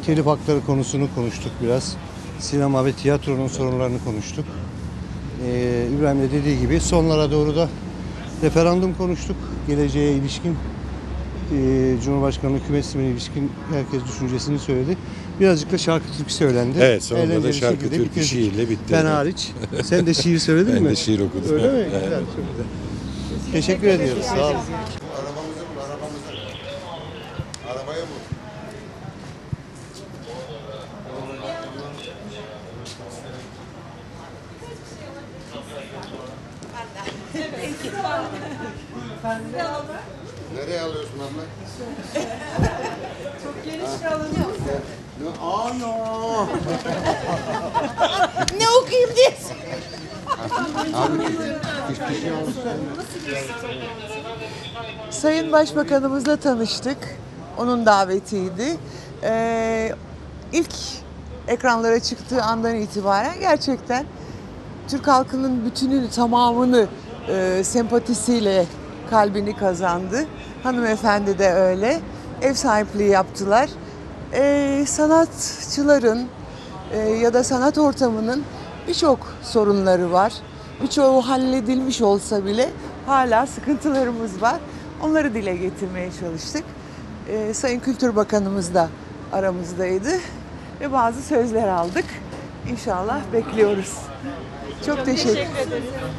telif hakları konusunu konuştuk biraz. Sinema ve tiyatronun sorunlarını konuştuk. İbrahim de dediği gibi sonlara doğru da referandum konuştuk. Geleceğe ilişkin, Cumhurbaşkanlığı hükümet sistemine ilişkin herkes düşüncesini söyledi. Birazcık da şarkı türkü söylendi. Evet, sonunda da Eğlenceli şarkı şekilde türkü bitirdik. şiirle bitti. Ben hariç. Sen de şiir söyledin mi? Ben de şiir okudum. Öyle mi? Evet. Güzel, çok güzel. Teşekkür ediyoruz. Sağ olun. Arabamızı bul, arabamızı. Arabaya bul. Nereye alıyorsun abla? Çok geniş bir alanı yok. Ana! Ne okuyayım diye. Sayın Başbakanımızla tanıştık. Onun davetiydi. İlk ekranlara çıktığı andan itibaren gerçekten Türk halkının bütününü, tamamını sempatisiyle kalbini kazandı. Hanımefendi de öyle. Ev sahipliği yaptılar. Sanatçıların ya da sanat ortamının birçok sorunları var. Birçoğu halledilmiş olsa bile hala sıkıntılarımız var. Onları dile getirmeye çalıştık. Sayın Kültür Bakanımız da aramızdaydı ve bazı sözler aldık. İnşallah bekliyoruz. Çok teşekkür ederim.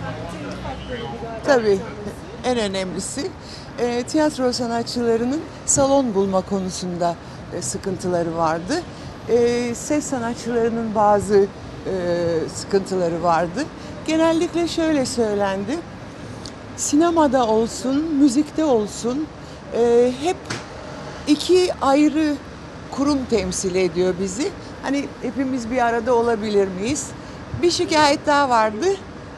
Tabii en önemlisi tiyatro sanatçılarının salon bulma konusunda sıkıntıları vardı. Ses sanatçılarının bazı sıkıntıları vardı. Genellikle şöyle söylendi. Sinemada olsun, müzikte olsun hep iki ayrı kurum temsil ediyor bizi. Hani hepimiz bir arada olabilir miyiz? Bir şikayet daha vardı.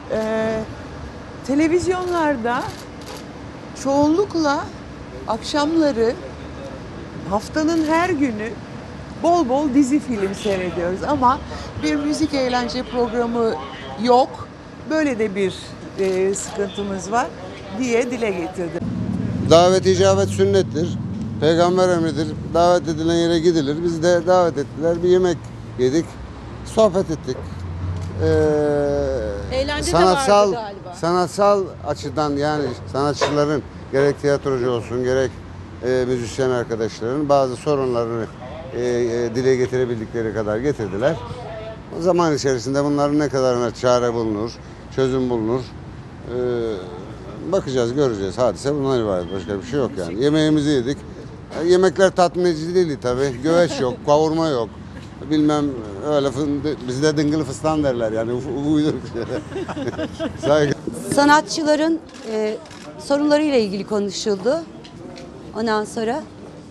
Televizyonlarda çoğunlukla akşamları haftanın her günü bol bol dizi film seyrediyoruz ama bir müzik eğlence programı yok. Böyle de bir sıkıntımız var diye dile getirdim. Davet icabet sünnettir. Peygamber emridir. Davet edilen yere gidilir. Bizi de davet ettiler. Bir yemek yedik. Sohbet ettik. Eğlence de vardı galiba. Sanatsal açıdan yani sanatçıların gerek tiyatrocu olsun gerek müzisyen arkadaşların bazı sorunlarını dile getirebildikleri kadar getirdiler. O zaman içerisinde bunların ne kadarına çare bulunur, çözüm bulunur. Bakacağız, göreceğiz. Hadise bundan ibaret. Başka bir şey yok yani. Yemeğimizi yedik. Yemekler tatmin edici değildi tabii. Güveç yok, kavurma yok. Bilmem öyle bizde dıngıl fıstan derler yani uyduruk şeyler. Saygı. Sanatçıların sorunlarıyla ilgili konuşuldu. Ondan sonra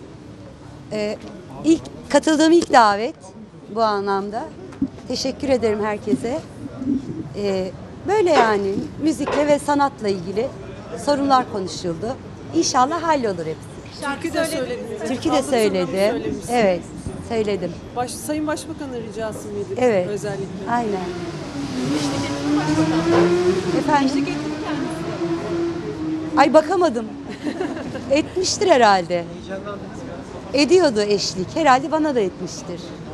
katıldığım ilk davet bu anlamda. Teşekkür ederim herkese. Böyle yani müzikle ve sanatla ilgili sorunlar konuşuldu. İnşallah hallolur hepsi. Türkü de söylediniz. Türkü de söyledim. Evet, söyledim. Sayın Başbakan'ın ricası mıydı? Evet. Özellikle. Aynen. Efendim? Ay bakamadım. Etmiştir herhalde. Ediyordu eşlik. Herhalde bana da etmiştir.